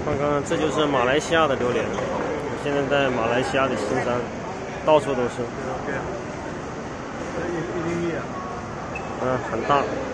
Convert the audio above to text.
看看，这就是马来西亚的榴莲。我现在在马来西亚的新山，到处都是。很大。